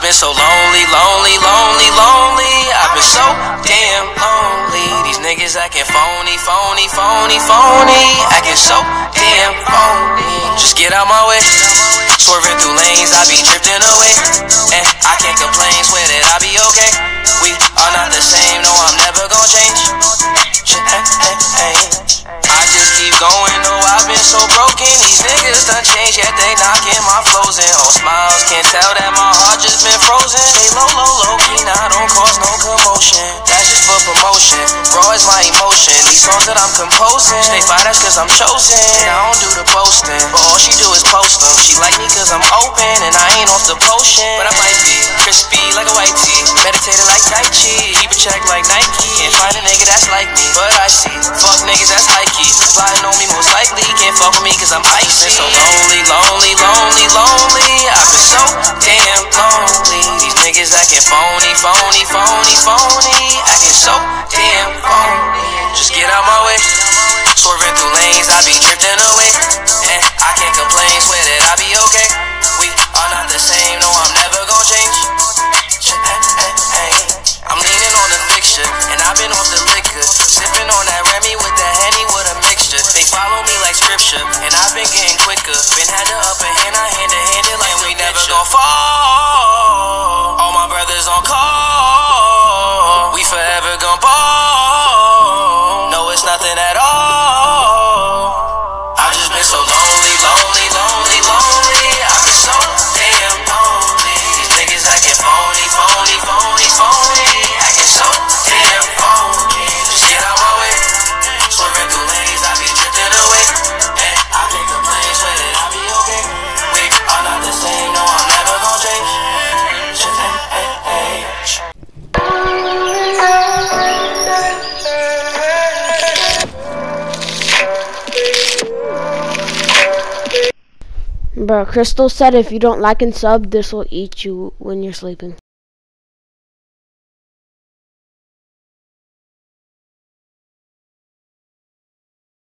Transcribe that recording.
been so lonely, lonely, lonely, lonely. I've been so damn lonely. These niggas acting phony, phony, phony, phony. Acting so damn phony. Just get out my way. Swerving through lanes, I be drifting away. And I can't complain, swear that I be okay. We are not the same, no, I'm never gonna change. I just keep going, no, I've been so broken. These niggas done changed, yet they knocking my flows in. All smiles, can't tell that my heart just been frozen. Stay low, low, low key, now don't cause no commotion. That's just for promotion, raw is my emotion. These songs that I'm composing, stay fire, that's cause I'm chosen. I don't do the boasting, but all she do is post them. She like me cause I'm open, and I ain't off the potion. But I might be crispy like a white tee, meditated like Tai Chi, keep a check like Nike. Can't find a nigga that's like me, but I see fuck niggas that's Ikey. Plotting on me most likely, can't fuck with me cause I'm icy. So lonely, lonely, lonely, lonely. I've been so damn lonely. These niggas acting phony, phony, phony, phony. Acting so damn phony. Just get out my way. Swerving through lanes, I be drifting away. And I can't complain, swear that I be okay. We are not the same, no, I'm never gonna change. I'm leaning on the fixture, and I've been off the liquor. Sipping on that Remy with that Henny with a mixture. They follow me like scripture, and I've been getting quicker. Been had the upper hand, I hand-to-hand it like we never gon' fall. All my brothers on call. We forever gon' ball. No, it's nothing at all. I've just been so lonely, lonely, lonely, lonely. I've been so damn lonely. These niggas acting phony, phony, phony, phony. Acting so damn phony. Just get out my way. Swerving through lanes, I be drifting away. And I can't complain, swear that I be okay. We are not the same, no, I'm never gonna change. Bro, Crystal said if you don't like and sub, this will eat you when you're sleeping.